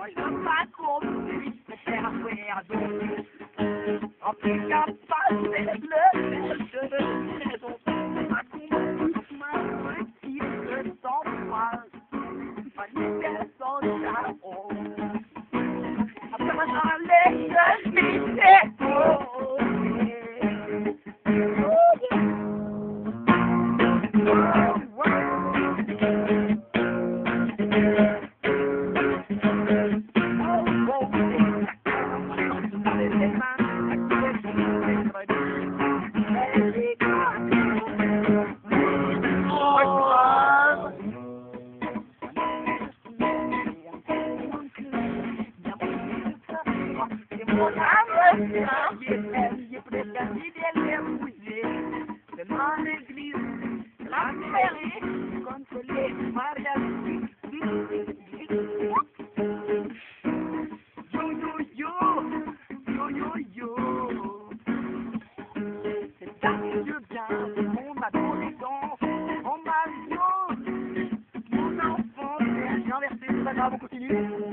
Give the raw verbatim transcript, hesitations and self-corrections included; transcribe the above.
Moi je veux pas qu'on me puisse me faire faire donc. En plus qu'à passer le je veux dire donc. Pas qu'on me pousse ma petite de s'embrasse. Pas ni personne là-haut. Après moi j'allais je m'y oh. Mon âme il est presque fidèle épousé de mon église, la mairie, contre les mariages. Yo yo yo, yo yo yo, c'est un Dieu bien, mon adolescent, mon marion, mon enfant, j'ai inversé, c'est pas grave, on continue.